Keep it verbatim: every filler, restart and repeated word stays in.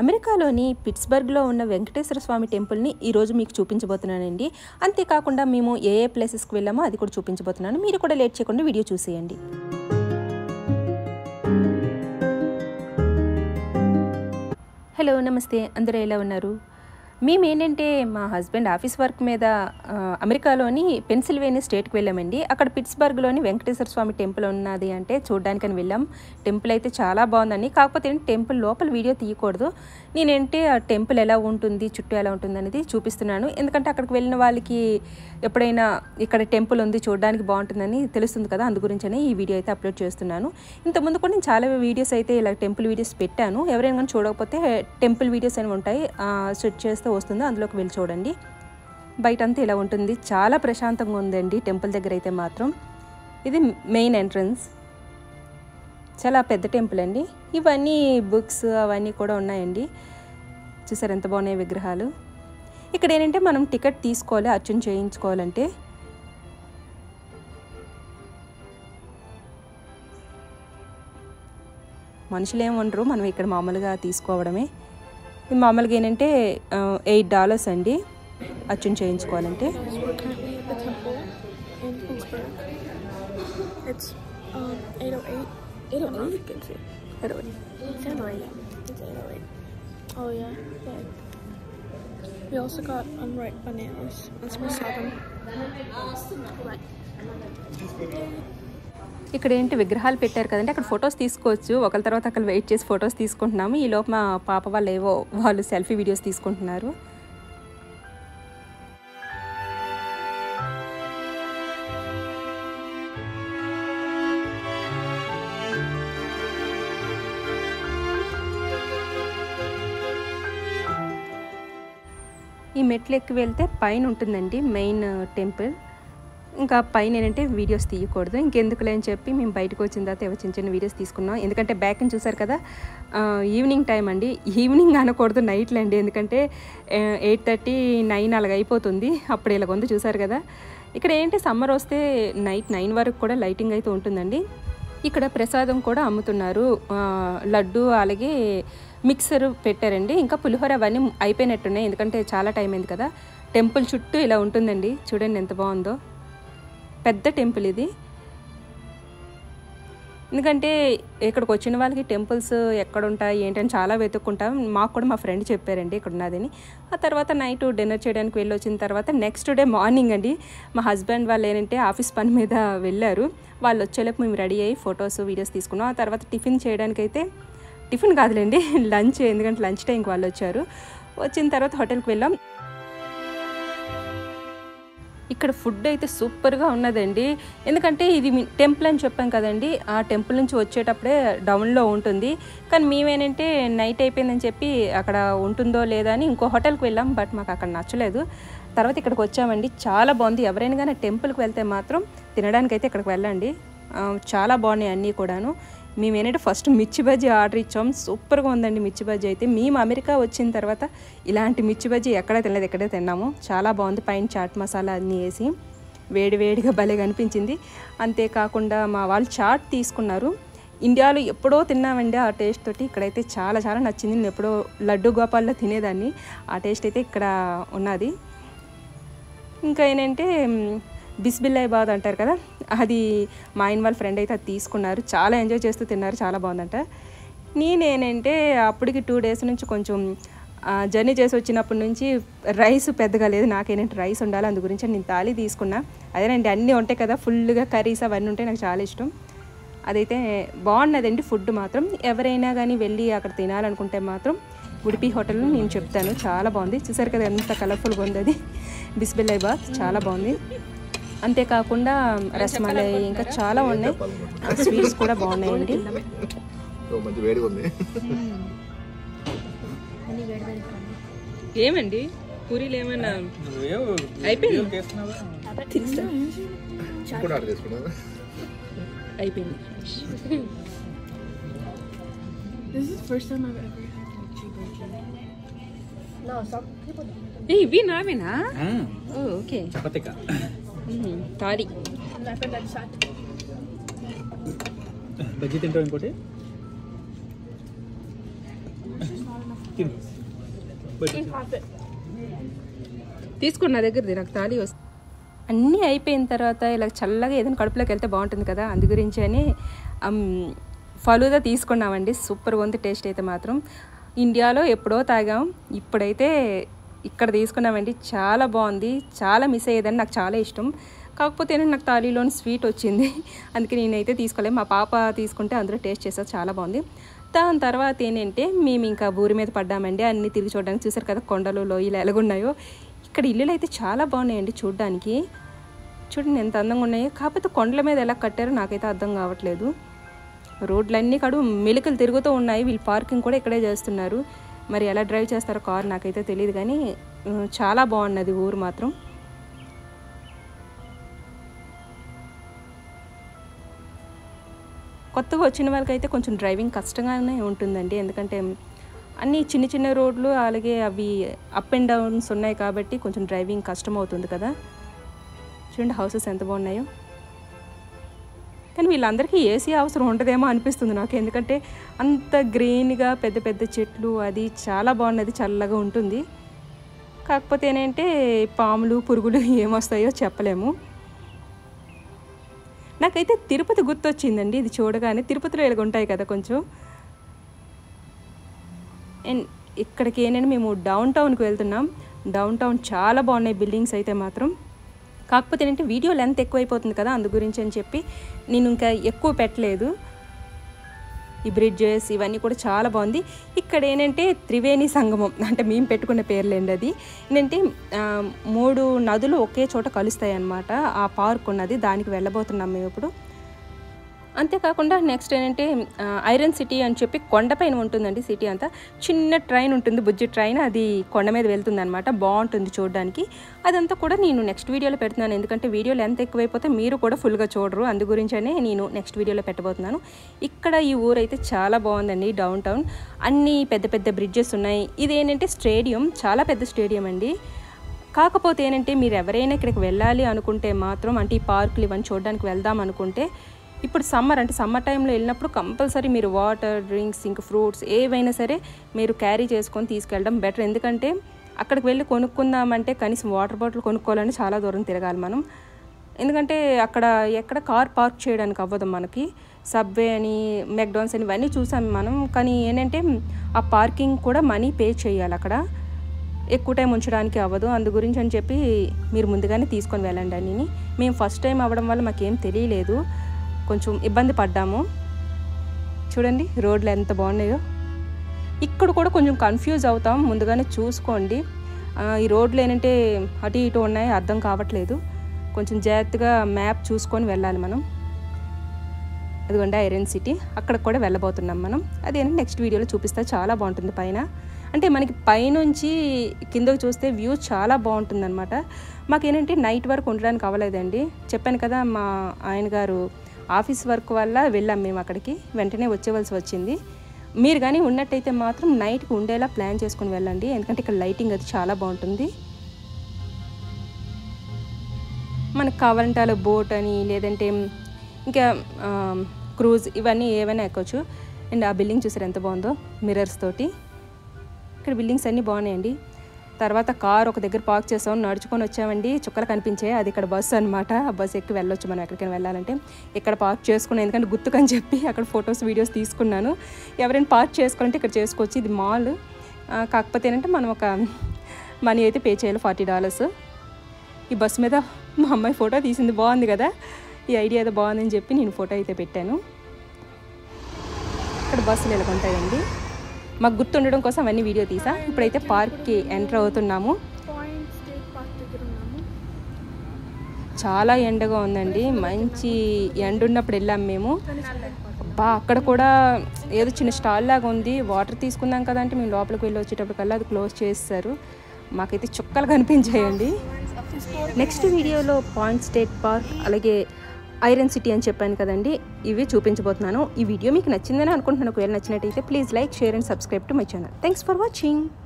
అమెరికాలోని పిట్స్బర్గ్లో ఉన్న వెంకటేశ్వర స్వామి టెంపుల్ని ఈరోజు మీకు చూపించబోతున్నానండి. అంతేకాకుండా మేము ఏ ఏ ప్లేసెస్కి వెళ్ళామో అది కూడా చూపించబోతున్నాను. మీరు కూడా లేట్ చేయకుండా వీడియో చూసేయండి. హలో, నమస్తే. అందరూ ఎలా ఉన్నారు? మేము ఏంటంటే మా హస్బెండ్ ఆఫీస్ వర్క్ మీద అమెరికాలోని పెన్సిల్వేనియా స్టేట్కి వెళ్ళామండి. అక్కడ పిట్స్బర్గ్లోని వెంకటేశ్వర స్వామి టెంపుల్ ఉన్నది అంటే చూడడానికని వెళ్ళాం. టెంపుల్ అయితే చాలా బాగుందండి. కాకపోతే టెంపుల్ లోపల వీడియో తీయకూడదు. నేనేంటి ఆ టెంపుల్ ఎలా ఉంటుంది, చుట్టూ ఎలా ఉంటుంది అనేది చూపిస్తున్నాను. ఎందుకంటే అక్కడికి వెళ్ళిన వాళ్ళకి ఎప్పుడైనా ఇక్కడ టెంపుల్ ఉంది చూడడానికి బాగుంటుందని తెలుస్తుంది కదా, అందు గురించనే ఈ వీడియో అయితే అప్లోడ్ చేస్తున్నాను. ఇంతకుముందు కూడా నేను చాలా వీడియోస్ అయితే ఇలా టెంపుల్ వీడియోస్ పెట్టాను. ఎవరైనా కానీ చూడకపోతే టెంపుల్ వీడియోస్ అని ఉంటాయి, సెర్చ్ చేస్తే వస్తుందో అందులోకి వెళ్ళి చూడండి. బయట అంతా ఇలా ఉంటుంది, చాలా ప్రశాంతంగా ఉందండి. టెంపుల్ దగ్గర అయితే మాత్రం ఇది మెయిన్ ఎంట్రన్స్. చాలా పెద్ద టెంపుల్ అండి. ఇవన్నీ బుక్స్ అవన్నీ కూడా ఉన్నాయండి. చూసారు ఎంత బాగున్నాయి విగ్రహాలు. ఇక్కడ ఏంటంటే మనం టికెట్ తీసుకోవాలి అర్చన చేయించుకోవాలంటే. మనుషులు ఏమి ఉండరు, మనం ఇక్కడ మామూలుగా తీసుకోవడమే. మామూలుగా ఏంటంటే ఎయిట్ డాలర్స్ అండి అర్చన చేయించుకోవాలంటే. Oh yeah, yeah. We also got unripe bananas and some salmon. ఇక్కడ ఏంటి విగ్రహాలు పెట్టారు కదండి, అక్కడ ఫొటోస్ తీసుకోవచ్చు. ఒకరి తర్వాత అక్కడ వెయిట్ చేసి ఫొటోస్ తీసుకుంటున్నాము. ఈ లోపు మా పాప వాళ్ళు ఏవో వాళ్ళు సెల్ఫీ వీడియోస్ తీసుకుంటున్నారు. ఈ మెట్లు ఎక్కి వెళ్తే పైన ఉంటుందండి మెయిన్ టెంపుల్. ఇంకా పైన ఏంటంటే వీడియోస్ తీయకూడదు, ఇంకెందుకులే అని చెప్పి మేము బయటకు వచ్చిన తర్వాత చిన్న చిన్న వీడియోస్ తీసుకున్నాం. ఎందుకంటే బ్యాక్ అని చూసారు కదా, ఈవినింగ్ టైం అండి. ఈవినింగ్ అనకూడదు, నైట్లో అండి. ఎందుకంటే ఎయిట్ థర్టీ నైన్ అలాగ అయిపోతుంది. అప్పుడు ఇలాగ ఉంది చూసారు కదా. ఇక్కడ ఏంటి సమ్మర్ వస్తే నైట్ నైన్ వరకు కూడా లైటింగ్ అయితే ఉంటుందండి. ఇక్కడ ప్రసాదం కూడా అమ్ముతున్నారు, లడ్డు అలాగే మిక్సర్ పెట్టారండి. ఇంకా పులిహోర అవన్నీ అయిపోయినట్టున్నాయి, ఎందుకంటే చాలా టైం అయింది కదా. టెంపుల్ చుట్టూ ఇలా ఉంటుందండి, చూడండి ఎంత బాగుందో. పెద్ద టెంపుల్ ఇది. ఎందుకంటే ఇక్కడికి వచ్చిన వాళ్ళకి టెంపుల్స్ ఎక్కడ ఉంటాయి ఏంటని చాలా వెతుక్కుంటాం. మాకు కూడా మా ఫ్రెండ్ చెప్పారండి ఇక్కడ ఉన్నదని. ఆ తర్వాత నైట్ డిన్నర్ చేయడానికి వెళ్ళి వచ్చిన తర్వాత నెక్స్ట్ డే మార్నింగ్ అండి మా హస్బెండ్ వాళ్ళు ఏంటంటే ఆఫీస్ పని మీద వెళ్ళారు. వాళ్ళు వచ్చేలోపు మేము రెడీ అయ్యి ఫొటోస్ వీడియోస్ తీసుకున్నాం. ఆ తర్వాత టిఫిన్ చేయడానికైతే, టిఫిన్ కాదులేండి లంచ్, ఎందుకంటే లంచ్ టైంకి వాళ్ళు వచ్చారు. వచ్చిన తర్వాత హోటల్కి వెళ్ళాం. ఇక్కడ ఫుడ్ అయితే సూపర్గా ఉన్నదండి. ఎందుకంటే ఇది టెంపుల్ అని చెప్పాం కదండి, ఆ టెంపుల్ నుంచి వచ్చేటప్పుడే డౌన్లో ఉంటుంది. కానీ మేమేంటంటే నైట్ అయిపోయిందని చెప్పి అక్కడ ఉంటుందో లేదా అని ఇంకో హోటల్కి వెళ్ళాం. బట్ మాకు అక్కడ నచ్చలేదు. తర్వాత ఇక్కడికి వచ్చామండి, చాలా బాగుంది. ఎవరైనా కానీ టెంపుల్కి వెళ్తే మాత్రం తినడానికైతే ఇక్కడికి వెళ్ళండి, చాలా బాగున్నాయి అన్నీ కూడాను. మేము ఏంటంటే ఫస్ట్ మిర్చి బజ్జీ ఆర్డర్ ఇచ్చాం. సూపర్గా ఉందండి మిర్చి బజ్జీ అయితే. మేము అమెరికా వచ్చిన తర్వాత ఇలాంటి మిర్చి బజ్జీ ఎక్కడ తినలేదు, ఎక్కడే తిన్నాము. చాలా బాగుంది. పైన చాట్ మసాలా అన్నీ వేసి వేడి వేడిగా భలే కనిపించింది. అంతేకాకుండా మా వాళ్ళు చాట్ తీసుకున్నారు. ఇండియాలో ఎప్పుడో తిన్నామండి ఆ టేస్ట్ తోటి. ఇక్కడైతే చాలా చాలా నచ్చింది. నేను ఎప్పుడో లడ్డు గోపాల్లో తినేదాన్ని, ఆ టేస్ట్ అయితే ఇక్కడ ఉన్నది. ఇంకా ఏంటంటే బిస్బిల్లాబాద్ అంటారు కదా, అది మా ఆయన వాళ్ళ ఫ్రెండ్ అయితే అది తీసుకున్నారు. చాలా ఎంజాయ్ చేస్తూ తిన్నారు, చాలా బాగుందంట. నేనేంటంటే అప్పటికి టూ డేస్ నుంచి కొంచెం జర్నీ చేసి వచ్చినప్పటి నుంచి రైస్ పెద్దగా లేదు. నాకేంటంటే రైస్ ఉండాలి, అందు గురించి నేను తాళి తీసుకున్నా. అదేనండి అన్నీ ఉంటాయి కదా, ఫుల్గా కర్రీస్ అవన్నీ ఉంటాయి, నాకు చాలా ఇష్టం. అదైతే బాగున్నదండి ఫుడ్ మాత్రం. ఎవరైనా కానీ వెళ్ళి అక్కడ తినాలనుకుంటే మాత్రం ఉడిపి హోటల్ని నేను చెప్తాను, చాలా బాగుంది. చూసారు కదా ఎంత కలర్ఫుల్గా ఉంది అది. బిస్బిల్లాబాద్ చాలా బాగుంది. అంతేకాకుండా రసమలై ఇంకా చాలా ఉన్నాయి, స్వీట్స్ కూడా బాగున్నాయండి. ఏమండి పూరీలు ఏమన్నా అయిపోయింది? అయిపోయింది. ఇవి నావేనా? ఓకే, తారీ బజ్జీ తింటావు ఇంకోటి. Eat half it. తీసుకున్న దగ్గరది నాకు తాళి వస్తుంది. అన్నీ అయిపోయిన తర్వాత ఇలా చల్లగా ఏదైనా కడుపులోకి వెళ్తే బాగుంటుంది కదా, అందు గురించి అని ఫలూదా తీసుకున్నామండి. సూపర్గా ఉంది టేస్ట్ అయితే మాత్రం. ఇండియాలో ఎప్పుడో తాగాం, ఇప్పుడైతే ఇక్కడ తీసుకున్నామండి. చాలా బాగుంది, చాలా మిస్ అయ్యేదని నాకు చాలా ఇష్టం. కాకపోతే నాకు తాళీలోని స్వీట్ వచ్చింది, అందుకే నేనైతే తీసుకోలేము. మా పాప తీసుకుంటే అందరూ టేస్ట్ చేస్తారు, చాలా బాగుంది. దాని తర్వాత ఏంటంటే మేము ఇంకా ఊరి మీద పడ్డామండి. అన్నీ తిరిగి చూడడానికి. చూసారు కదా కొండలు లోయలు ఎలాగున్నాయో. ఇక్కడ ఇల్లులు అయితే చాలా బాగున్నాయండి చూడడానికి. చూడండి ఎంత అందంగా ఉన్నాయో. కాకపోతే కొండల మీద ఎలా కట్టారో నాకైతే అర్థం కావట్లేదు. రోడ్లన్నీ కాడు మెలికలు తిరుగుతూ ఉన్నాయి. వీళ్ళు పార్కింగ్ కూడా ఇక్కడే చేస్తున్నారు. మరి ఎలా డ్రైవ్ చేస్తారో కార్ నాకైతే తెలియదు, కానీ చాలా బాగున్నది ఊరు మాత్రం. కొత్తగా వచ్చిన వాళ్ళకైతే కొంచెం డ్రైవింగ్ కష్టంగానే ఉంటుందండి, ఎందుకంటే అన్నీ చిన్న చిన్న రోడ్లు, అలాగే అవి అప్ అండ్ డౌన్స్ ఉన్నాయి కాబట్టి కొంచెం డ్రైవింగ్ కష్టం అవుతుంది కదా. చూడండి హౌసెస్ ఎంత బాగున్నాయో. కానీ వీళ్ళందరికీ ఏసీ అవసరం ఉంటుందేమో అనిపిస్తుంది నాకు, ఎందుకంటే అంత గ్రీన్గా పెద్ద పెద్ద చెట్లు, అది చాలా బాగున్నది, చల్లగా ఉంటుంది. కాకపోతే ఏంటంటే పాములు పురుగులు ఏమొస్తాయో చెప్పలేము. నాకైతే తిరుపతి గుర్తొచ్చిందండి ఇది చూడగానే. తిరుపతిలో ఇలాగ ఉంటాయి కదా కొంచెం. అండ్ ఇక్కడికి ఏంటంటే మేము డౌన్ టౌన్కి వెళ్తున్నాం. డౌన్ టౌన్ చాలా బాగున్నాయి బిల్డింగ్స్ అయితే మాత్రం. కాకపోతే ఏంటంటే వీడియో లెంత్ ఎక్కువైపోతుంది కదా, అందు గురించి అని చెప్పి నేను ఇంకా ఎక్కువ పెట్టలేదు. ఈ బ్రిడ్జెస్ ఇవన్నీ కూడా చాలా బాగుంది. ఇక్కడ ఏంటంటే త్రివేణి సంగమం అంటే మేము పెట్టుకున్న పేర్లేండి. అది ఏంటంటే మూడు నదులు ఒకే చోట కలుస్తాయి అన్నమాట. ఆ పార్క్ ఉన్నది, దానికి వెళ్ళబోతున్నాం మేము ఇప్పుడు. అంతేకాకుండా నెక్స్ట్ ఏంటంటే ఐరన్ సిటీ అని చెప్పి కొండపైన ఉంటుందండి సిటీ అంతా. చిన్న ట్రైన్ ఉంటుంది, బుజ్జి ట్రైన్, అది కొండ మీద వెళ్తుంది అనమాట. బాగుంటుంది చూడడానికి. అదంతా కూడా నేను నెక్స్ట్ వీడియోలో పెడుతున్నాను, ఎందుకంటే వీడియోలో ఎంత ఎక్కువైపోతే మీరు కూడా ఫుల్గా చూడరు, అందు గురించనే నేను నెక్స్ట్ వీడియోలో పెట్టబోతున్నాను. ఇక్కడ ఈ ఊరు అయితే చాలా బాగుందండి, డౌన్ టౌన్. అన్ని పెద్ద పెద్ద బ్రిడ్జెస్ ఉన్నాయి. ఇదేంటంటే స్టేడియం, చాలా పెద్ద స్టేడియం అండి. కాకపోతే ఏంటంటే మీరు ఎవరైనా ఇక్కడికి వెళ్ళాలి అనుకుంటే మాత్రం, అంటే ఈ పార్కులు ఇవన్నీ చూడడానికి వెళ్దాం అనుకుంటే, ఇప్పుడు సమ్మర్ అంటే సమ్మర్ టైంలో వెళ్ళినప్పుడు కంపల్సరీ మీరు వాటర్, డ్రింక్స్, ఇంకా ఫ్రూట్స్ ఏవైనా సరే మీరు క్యారీ చేసుకొని తీసుకెళ్ళడం బెటర్. ఎందుకంటే అక్కడికి వెళ్ళి కొనుక్కుందామంటే కనీసం వాటర్ బాటిల్ కొనుక్కోవాలని చాలా దూరం తిరగాలి మనం. ఎందుకంటే అక్కడ ఎక్కడ కార్ పార్క్ చేయడానికి అవ్వదు మనకి. సబ్వే అని, మెక్డానల్డ్స్ అని ఇవన్నీ చూసాం మనం. కానీ ఏంటంటే ఆ పార్కింగ్ కూడా మనీ పే చేయాలి, అక్కడ ఎక్కువ టైం ఉంచడానికి అవ్వదు. అందు గురించి అని చెప్పి మీరు ముందుగానే తీసుకొని వెళ్ళండి అని. మేము ఫస్ట్ టైం అవ్వడం వల్ల మాకేం తెలియలేదు, కొంచెం ఇబ్బంది పడ్డాము. చూడండి రోడ్లు ఎంత బాగున్నాయో. ఇక్కడ కూడా కొంచెం కన్ఫ్యూజ్ అవుతాం, ముందుగానే చూసుకోండి. ఈ రోడ్లు ఏంటంటే అటు ఇటు ఉన్నాయి, అర్థం కావట్లేదు. కొంచెం జాగ్రత్తగా మ్యాప్ చూసుకొని వెళ్ళాలి మనం. అదిగోండి ఐరన్ సిటీ, అక్కడికి కూడా వెళ్ళబోతున్నాం మనం. అదేంటంటే నెక్స్ట్ వీడియోలో చూపిస్తే చాలా బాగుంటుంది పైన. అంటే మనకి పైనుంచి కిందకు చూస్తే వ్యూ చాలా బాగుంటుంది అనమాట. మాకేంటంటే నైట్ వరకు ఉండడానికి అవ్వలేదండి, చెప్పాను కదా మా ఆయన గారు ఆఫీస్ వర్క్ వల్ల వెళ్ళాం మేము అక్కడికి, వెంటనే వచ్చేవలసి వచ్చింది. మీరు కానీ ఉన్నట్టయితే మాత్రం నైట్కి ఉండేలా ప్లాన్ చేసుకుని వెళ్ళండి, ఎందుకంటే ఇక్కడ లైటింగ్ అది చాలా బాగుంటుంది. మనకు కావాలంటే అలా బోట్ అని, లేదంటే ఇంకా క్రూజ్ ఇవన్నీ ఏవైనా ఎక్కొచ్చు. అండ్ ఆ బిల్డింగ్ చూసారు ఎంత బాగుందో మిర్రర్స్ తోటి. ఇక్కడ బిల్డింగ్స్ అన్నీ బాగున్నాయండి. తర్వాత కార్ ఒక దగ్గర పార్క్ చేసాం, నడుచుకొని వచ్చామండి. చుక్కలు కనిపించాయి, అది ఇక్కడ బస్సు అనమాట. ఆ బస్సు ఎక్కి వెళ్ళొచ్చు మనం ఎక్కడికైనా వెళ్ళాలంటే. ఇక్కడ పార్క్ చేసుకున్నాను, ఎందుకంటే గుర్తుకని చెప్పి అక్కడ ఫొటోస్ వీడియోస్ తీసుకున్నాను. ఎవరైనా పార్క్ చేసుకోవాలంటే ఇక్కడ చేసుకోవచ్చు. ఇది మాల్. కాకపోతే ఏంటంటే మనం ఒక మనీ అయితే పే చేయాలి, ఫార్టీ డాలర్స్. ఈ బస్సు మీద మా అమ్మాయి ఫోటో తీసింది, బాగుంది కదా, ఈ ఐడియా అయితే బాగుందని చెప్పి నేను ఫోటో అయితే పెట్టాను. ఇక్కడ బస్సులు ఎలా ఉంటాయండి, మాకు గుర్తుండడం కోసం అవన్నీ వీడియో తీసా. ఇప్పుడైతే పార్క్కి ఎంటర్ అవుతున్నాము. చాలా ఎండగా ఉందండి, మంచి ఎండ ఉన్నప్పుడు వెళ్ళాం మేము. బా అక్కడ కూడా ఏదో చిన్న స్టాల్ లాగా ఉంది, వాటర్ తీసుకుందాం కదా అంటే మేము లోపలికి వెళ్ళి వచ్చేటప్పటికల్లా అది క్లోజ్ చేస్తారు. మాకైతే చుక్కలు కనిపించాయండి. నెక్స్ట్ వీడియోలో పాయింట్ స్టేట్ పార్క్, అలాగే ఐరన్ సిటీ అని చెప్పాను కదండి, ఇవి చూపించబోతున్నాను. ఈ వీడియో మీకు నచ్చిందని అనుకుంటున్నాను. ఒకవేళ నచ్చినట్టయితే please like, share and subscribe to my channel. Thanks for watching.